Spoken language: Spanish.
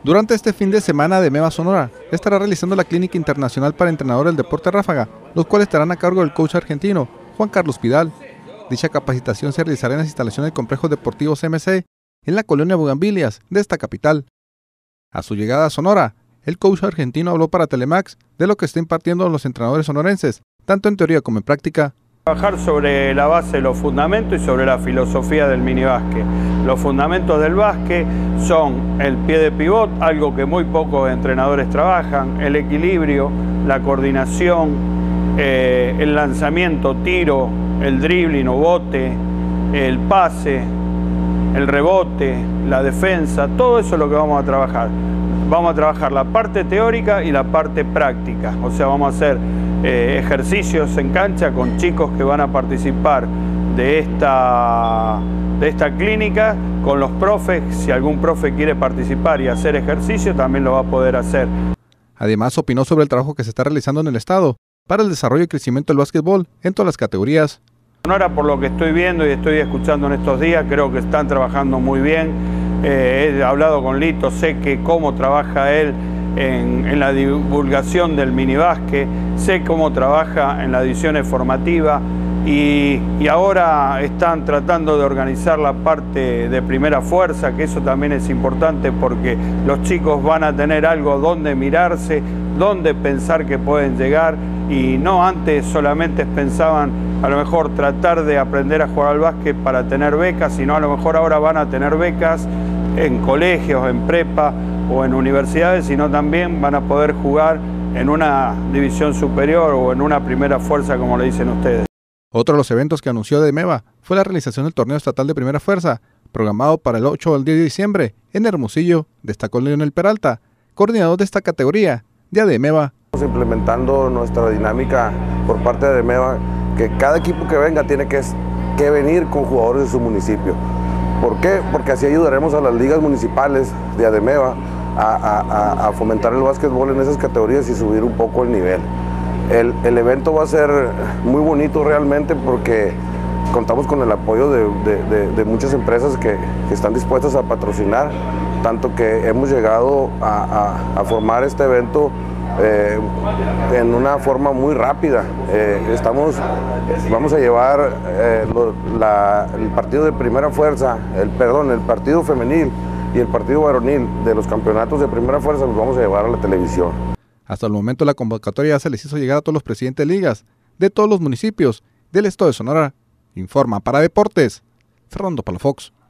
Durante este fin de semana, ADEMEVA Sonora estará realizando la Clínica Internacional para Entrenadores del Deporte Ráfaga, los cuales estarán a cargo del coach argentino Juan Carlos Pidal. Dicha capacitación se realizará en las instalaciones del Complejo Deportivo CMC, en la colonia Bugambilias de esta capital. A su llegada a Sonora, el coach argentino habló para Telemax de lo que está impartiendo a los entrenadores sonorenses, tanto en teoría como en práctica. Trabajar sobre la base de los fundamentos y sobre la filosofía del minibásquet. Los fundamentos del básquet son el pie de pivot, algo que muy pocos entrenadores trabajan, el equilibrio, la coordinación, el lanzamiento, tiro, el dribbling o bote, el pase, el rebote, la defensa, todo eso es lo que vamos a trabajar. Vamos a trabajar la parte teórica y la parte práctica, o sea, vamos a hacer ejercicios en cancha con chicos que van a participar de esta clínica, con los profes. Si algún profe quiere participar y hacer ejercicio, también lo va a poder hacer. Además, opinó sobre el trabajo que se está realizando en el estado para el desarrollo y crecimiento del básquetbol en todas las categorías. Sonora, por lo que estoy viendo y estoy escuchando en estos días, creo que están trabajando muy bien. He hablado con Lito, sé que cómo trabaja él en la divulgación del minibásquet, sé cómo trabaja en las divisiones formativas y ahora están tratando de organizar la parte de primera fuerza, que eso también es importante porque los chicos van a tener algo donde mirarse, donde pensar que pueden llegar, y no antes solamente pensaban a lo mejor tratar de aprender a jugar al básquet para tener becas, sino a lo mejor ahora van a tener becas en colegios, en prepa o en universidades, sino también van a poder jugar en una división superior o en una primera fuerza, como le dicen ustedes. Otro de los eventos que anunció ADEMEVA fue la realización del torneo estatal de primera fuerza, programado para el 8 al 10 de diciembre en Hermosillo, destacó Leonel Peralta, coordinador de esta categoría de ADEMEVA. Estamos implementando nuestra dinámica por parte de ADEMEVA, que cada equipo que venga tiene que venir con jugadores de su municipio. ¿Por qué? Porque así ayudaremos a las ligas municipales de ADEMEVA a fomentar el básquetbol en esas categorías y subir un poco el nivel. El evento va a ser muy bonito realmente porque contamos con el apoyo de muchas empresas que están dispuestas a patrocinar, tanto que hemos llegado a formar este evento en una forma muy rápida. Vamos a llevar el partido de primera fuerza, el partido femenil y el partido varonil de los campeonatos de primera fuerza los vamos a llevar a la televisión. Hasta el momento la convocatoria ya se les hizo llegar a todos los presidentes de ligas de todos los municipios del estado de Sonora. Informa para Deportes, Fernando Palafox.